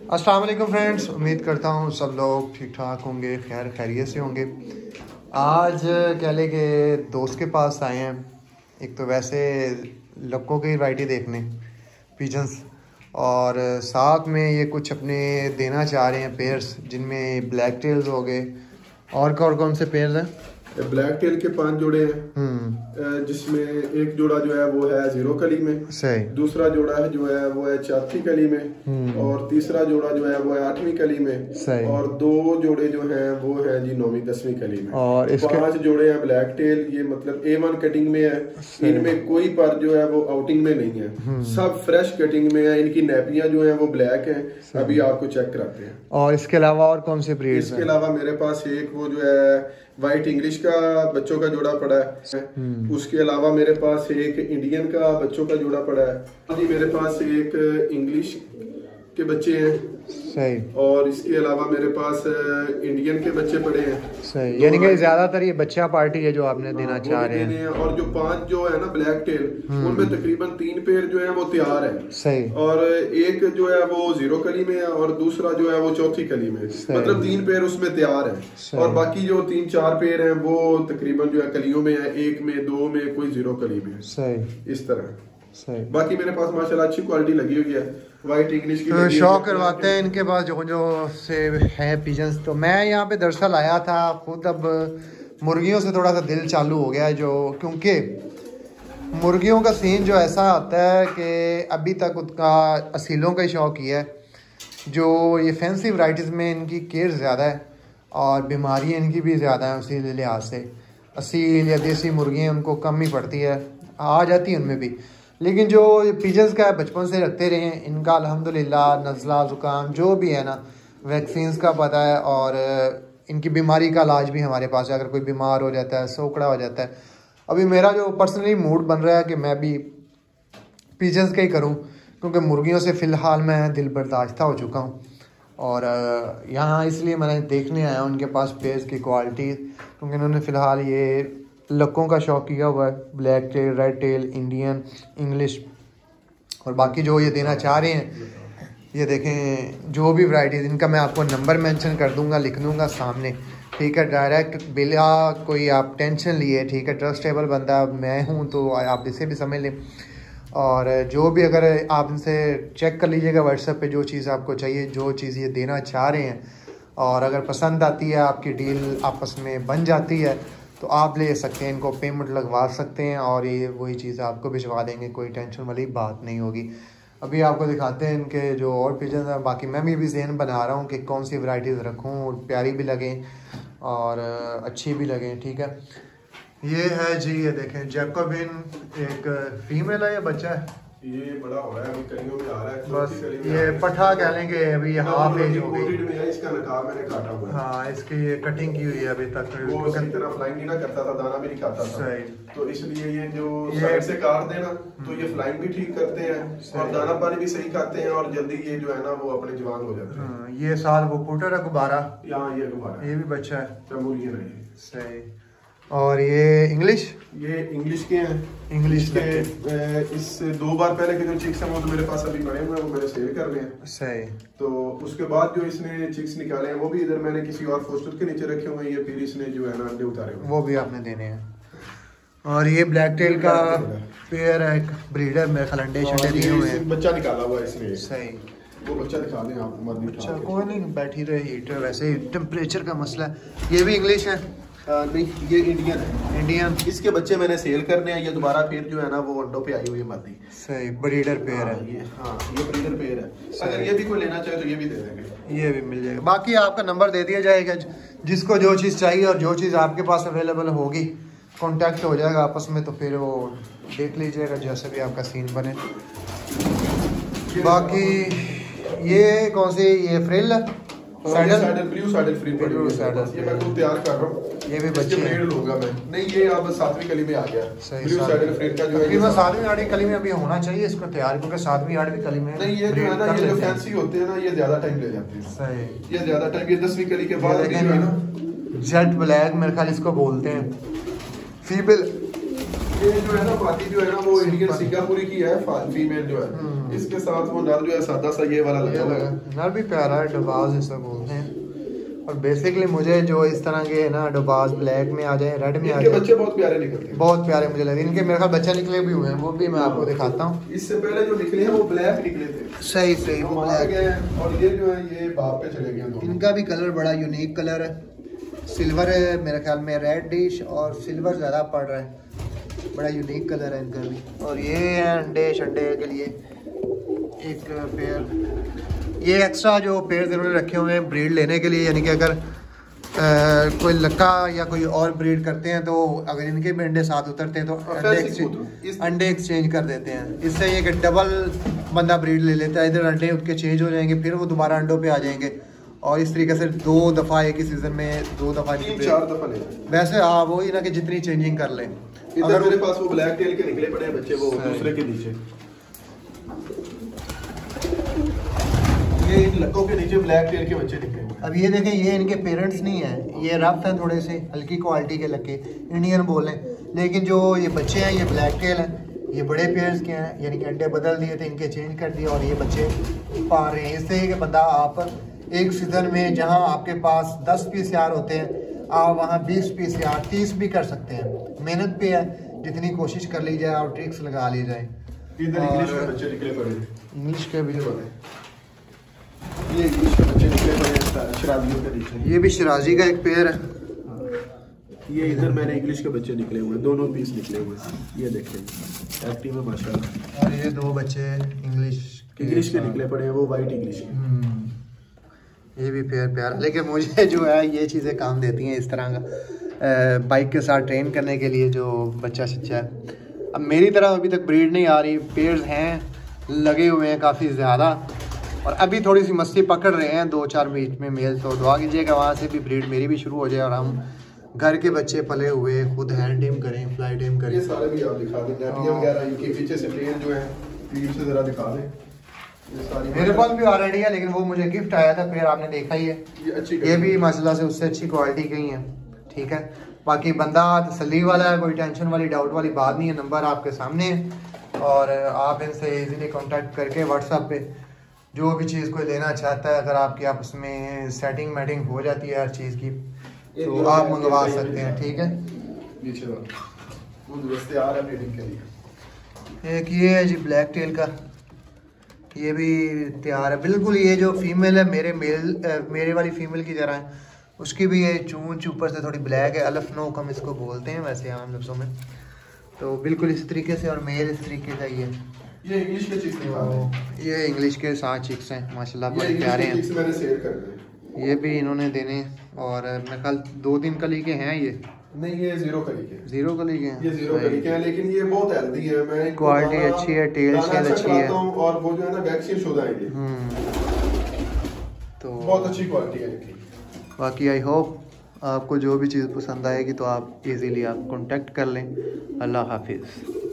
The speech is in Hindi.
अस्सलाम वालेकुम फ्रेंड्स, उम्मीद करता हूँ सब लोग ठीक ठाक होंगे, खैर खैरियत से होंगे। आज कह लें कि दोस्त के पास आए हैं। एक तो वैसे लक्कों की वैरायटी देखने पिजन्स, और साथ में ये कुछ अपने देना चाह रहे हैं पेयर्स, जिनमें ब्लैक टेल्स हो गए। और कौन से पेयर्स हैं? ब्लैक टेल के 5 जोड़े हैं, जिसमें एक जोड़ा जो है वो है 0 कली में, सही। दूसरा जोड़ा है जो है वो है 4थी कली में, और तीसरा जोड़ा जो है वो है 8वीं कली में, सही। और 2 जोड़े जो हैं वो है जी 9वीं 10वीं कली में। और इसके 5 जोड़े हैं ब्लैक टेल, ये मतलब A1 कटिंग में है। इनमें कोई पर जो है वो आउटिंग में नहीं है, सब फ्रेश कटिंग में है। इनकी नैपियां जो है वो ब्लैक है, अभी आपको चेक कराते हैं। और इसके अलावा और कौन से ब्रीड? इसके अलावा मेरे पास एक वो जो है वाइट इंग्लिश का बच्चों का जोड़ा पड़ा है। उसके अलावा मेरे पास एक इंडियन का बच्चों का जोड़ा पड़ा है जी। मेरे पास एक इंग्लिश के बच्चे हैं, सही। और इसके अलावा मेरे पास इंडियन के बच्चे पड़े हैं, सही। यानी कि ज्यादातर ये बच्चा पार्टी है जो आपने देना चाह रहे हैं। और जो 5 जो है ना ब्लैक टेल, उनमें तकरीबन 3 पेयर जो है वो तैयार है, सही। और एक जो है वो 0 कली में है, और दूसरा जो है वो 4थी कली में, मतलब 3 पेयर उसमें तैयार है। और बाकी जो 3-4 पेयर हैं वो तकरीबन जो है कलियों में है, 1 में 2 में, कोई 0 कली में, सही। इस तरह, सही। बाकी मेरे पास माशाल्लाह अच्छी क्वालिटी लगी हुई है। वाइट इंग्लिश की तो शौक करवाते हैं इनके पास जो से है पिजन्स। तो मैं यहाँ पे दरअसल आया था खुद, अब मुर्गियों से थोड़ा सा दिल चालू हो गया है, जो क्योंकि मुर्गियों का सीन जो ऐसा आता है कि अभी तक उसका असीलों का ही शौक ही है। जो ये फैंसी वैराइटीज़ में इनकी केयर ज़्यादा है और बीमारियाँ इनकी भी ज़्यादा हैं, उसी लिहाज से असील या देसी मुर्गियाँ उनको कम ही पड़ती है, आ जाती हैं उनमें भी। लेकिन जो ये पिजन्स का बचपन से रखते रहे हैं, इनका अल्हम्दुलिल्लाह नज़ला ज़ुकाम जो भी है ना, वैक्सीन्स का पता है, और इनकी बीमारी का इलाज भी हमारे पास है। अगर कोई बीमार हो जाता है, सोकड़ा हो जाता है, अभी मेरा जो पर्सनली मूड बन रहा है कि मैं भी पिजन्स का ही करूं, क्योंकि मुर्गियों से फ़िलहाल मैं दिल बर्दाश्ता हो चुका हूं। और यहाँ इसलिए मैंने देखने आया उनके पास पेयर्स की क्वालिटी, क्योंकि इन्होंने फ़िलहाल ये लक्कों का शौक किया हुआ है, black tail, red tail, Indian, English. और बाकी जो ये देना चाह रहे हैं, ये देखें जो भी वैरायटीज़, इनका मैं आपको नंबर मेंशन कर दूंगा, लिख दूंगा सामने, ठीक है। डायरेक्ट बिना कोई आप टेंशन लिए, ठीक है। ट्रस्टेबल बंदा मैं हूँ, तो आप इसे भी समझ लें। और जो भी अगर आप इनसे चेक कर लीजिएगा व्हाट्सएप पे, जो चीज़ आपको चाहिए, जो चीज़ ये देना चाह रहे हैं, और अगर पसंद आती है, आपकी डील आपस में बन जाती है, तो आप ले सकते हैं, इनको पेमेंट लगवा सकते हैं, और ये वही चीज़ आपको भिजवा देंगे, कोई टेंशन वाली बात नहीं होगी। अभी आपको दिखाते हैं इनके जो और पिजन हैं। बाकी मैं भी अभी ज़हन बना रहा हूँ कि कौन सी वैरायटीज़ रखूँ और प्यारी भी लगें और अच्छी भी लगें, ठीक है। ये है जी, ये देखें जैकोबिन, एक फीमेल है या बच्चा है? ये बड़ा हो रहा है, अभी कलियों में आ रहा है, बस ये पठा कह लेंगे, अभी हाफ एज हो गई है। इसका नकाब मैंने काटा हुआ है। हाँ, इसकी ये कटिंग की हुई है अभी तक। वो सही तरह फ्लाइंग नहीं ना करता था, दाना भी नहीं खाता था, सही। तो इसलिए ये जो ये साइड से काट देना, तो ये फ्लाइंग भी ठीक करते हैं और दाना पानी भी सही खाते हैं, और जल्दी ये जो है ना वो अपने जवान हो जाते हैं। ये साल वो पुटर है गुब्बारा, यहाँ ये गुब्बारा, ये भी बच्चा है, तैमूरियन है, सही। और ये इंग्लिश, ये इंग्लिश के हैं। इंग्लिश के इस 2 बार पहले के जो चिक्स हैं वो तो मेरे पास अभी पड़े हुए हैं, वो मैंने सेल कर रहे हैं, सही। तो उसके बाद जो इसने चिक्स निकाले हैं वो भी इधर मैंने किसी और पोस्टर के नीचे रखे हुए हैं, ये फिर इसने जो है ना अंडे उतारे हुए, वो भी आपने देने हैं। और ये ब्लैक टेल का पेयर है, एक ब्रीडर में अंडे शंडे दिए हुए हैं, बच्चा निकाला हुआ है इसने, सही। वो बच्चा दिखा दें आप। अच्छा, कोई नहीं, बैठी रहे, हीटर वैसे ही टेम्परेचर का मसला है। ये भी इंग्लिश है? नहीं, ये इंडियन है। इंडियन, इसके बच्चे मैंने सेल करने हैं, ये दोबारा फिर जो है ना वो अंडों पे आई हुई है मादी, सही। ब्रीडर पेयर है ये, हाँ ये ब्रीडर पेयर है। अगर ये भी कोई लेना चाहे तो ये भी दे देंगे, ये भी मिल जाएगा। बाकी आपका नंबर दे दिया जाएगा, जिसको जो चीज़ चाहिए और जो चीज़ आपके पास अवेलेबल होगी कांटेक्ट हो जाएगा आपस में, तो फिर वो देख लीजिएगा जैसे भी आपका सीन बने। बाकी ये कौन सी, ये frill saddle, blue saddle free पड़ी हुई है, ये मैं खुद तैयार कर रहा हूँ। ये भी बच्चे ब्रीड लूंगा मैं, नहीं ये अब 7वीं कली में आ गया, ब्लू सैडल फ्री का जो है, ये 7वीं 8वीं कली में अभी होना चाहिए इसको तैयार, क्योंकि 7वीं 8वीं कली में नहीं, ये जो है ना, ये जो फैंसी होते हैं ना, ये ज्यादा टाइम ले जाते हैं, सही। ये ज्यादा टाइम, ये 10वीं कली के बाद है ना, जेट ब्लैक मेरे ख्याल इसको बोलते हैं, फीमेल ये जो है ना पाती जो है ना वो इंडियन सिंगापुरी की है, फीमेल जो है। इसके साथ वो नर जो है सादा सा ये वाला लगा हुआ है। नर भी प्यारा है, डोबाज इसे बोलते हैं। और बेसिकली मुझे जो इस तरह के ना डोबाज ब्लैक में आ जाए, रेड में आ जाए, बच्चे बहुत प्यारे निकलते हैं, बहुत प्यारे मुझे लगे। इनके मेरे ख्याल बच्चे निकले भी हुए हैं, वो भी मैं आपको दिखाता हूँ। इससे पहले जो निकले हैं वो ब्लैक निकले थे। सही सही, वो ब्लैक है। और ये जो है ये बाप पे चले गए। इनका भी कलर बड़ा यूनिक कलर है, सिल्वर है मेरे ख्याल में, रेड डिश और सिल्वर ज़्यादा पड़ रहा है, बड़ा यूनिक कलर है इनका भी। और ये है अंडे शंडे के लिए एक पेयर, ये एक्स्ट्रा जो पेयर इन्होंने रखे हुए हैं ब्रीड लेने के लिए, यानी कि अगर कोई लक्का या कोई और ब्रीड करते हैं तो अगर इनके भी अंडे साथ उतरते हैं तो अंडे एक्सचेंज कर देते हैं। इससे ये कि डबल बंदा ब्रीड ले लेता है, इधर अंडे उनके चेंज हो जाएंगे, फिर वो दोबारा अंडों पे आ जाएंगे। और इस तरीके से 2 दफ़ा एक ही सीज़न में 2 दफ़ा 4 दफ़ा ले वैसे हाँ वो ही ना कि जितनी चेंजिंग कर लें। अगर मेरे पास वो ब्लैक टेल के निकले पड़े हैं बच्चे, वो दूसरे के नीचे, ये इन लक्कों के नीचे ब्लैक टेल के बच्चे निकले। अब ये देखें, ये इनके पेरेंट्स नहीं हैं, ये रफ हैं थोड़े से, हल्की क्वालिटी के लक्के इंडियन बोल हैं। लेकिन जो ये बच्चे हैं ये ब्लैक टेल हैं, ये बड़े पेयर्स के हैं, यानी कि अंडे बदल दिए थे, इनके चेंज कर दिए और ये बच्चे पा रहे हैं। इससे कि बंदा आप एक सीज़न में जहाँ आपके पास 10 पीस यार होते हैं, आप वहाँ 20 पीस यार 30 भी कर सकते हैं। मेहनत पे है, जितनी कोशिश कर ली जाए और ट्रिक्स लगा ली जाए। इंग्लिश के भी ये इंग्लिश के बच्चे निकले पड़े शराजियों के नीचे। ये भी शराजी का एक पेयर है। ये इधर मैंने इंग्लिश के बच्चे निकले हुए, दोनों पीस निकले हुए, ये देखें एक्टिव है माशाल्लाह। और ये 2 बच्चे इंग्लिश के निकले पड़े हैं, वो वाइट इंग्लिश के। ये भी पेयर प्यार, लेकिन मुझे जो है ये चीज़ें काम देती हैं इस तरह का बाइक के साथ ट्रेन करने के लिए, जो बच्चा सच्चा है। अब मेरी तरफ अभी तक ब्रीड नहीं आ रही, पेयर्स हैं लगे हुए हैं काफ़ी ज़्यादा, और अभी थोड़ी सी मस्ती पकड़ रहे हैं 2-4 बीच में मेल। तो दुआ कीजिएगा वहाँ से भी ब्रीड मेरी भी शुरू हो जाए और हम घर के बच्चे पले हुए खुद हैंड टीम करें, फ्लाई टीम करें। ये सारे भी आप दिखा दें, नैपियां वगैरह इनके पीछे से ट्रेन जो है फील्ड से ज़रा दिखा दें। मेरे पास भी ऑलरेडी है, लेकिन वो मुझे गिफ्ट आया था, फिर आपने देखा ही है। ये भी माशाल्लाह से उससे अच्छी क्वालिटी की है, ठीक है। बाकी बंदा तसल्ली वाला है, कोई टेंशन वाली डाउट वाली बात नहीं है। नंबर आपके सामने है और आप इनसे इजीली कांटेक्ट करके व्हाट्सएप पे जो भी चीज़ कोई लेना चाहता है, अगर आपकी आपस में सेटिंग मैटिंग हो जाती है हर चीज़ की, तो आप मंगवा सकते हैं, ठीक है। एक ये है जी ब्लैक टेल का, ये भी तैयार है बिल्कुल। ये जो फीमेल है मेरे वाली फीमेल की तरह है, उसकी भी ये चूंच ऊपर से थोड़ी ब्लैक है, अल्फनोक हम इसको बोलते हैं वैसे आम लफ्ज़ों में। तो बिल्कुल इस तरीके से, और मेल इस तरीके का ये इंग्लिश के चिक्स हैं, ये इंग्लिश के 7 चिक्स हैं माशाल्लाह, बड़े प्यारे हैं। मैंने सेल कर दिए, ये भी इन्होंने देने, और मेरे ख्याल 2-3 कली के हैं ये। नहीं ये 0 कली के, 0 कली के हैं, ये 0 कली के हैं, लेकिन ये बहुत हेल्दी है। मैं क्वालिटी अच्छी है, टेल शेल अच्छी है, और वो जो है ना वैक्सीन शुदा है ये, तो बहुत अच्छी क्वालिटी है इनकी। बाकी आई होप आपको जो भी चीज़ पसंद आएगी तो आप इजीली आप कांटेक्ट कर लें। अल्लाह हाफिज़।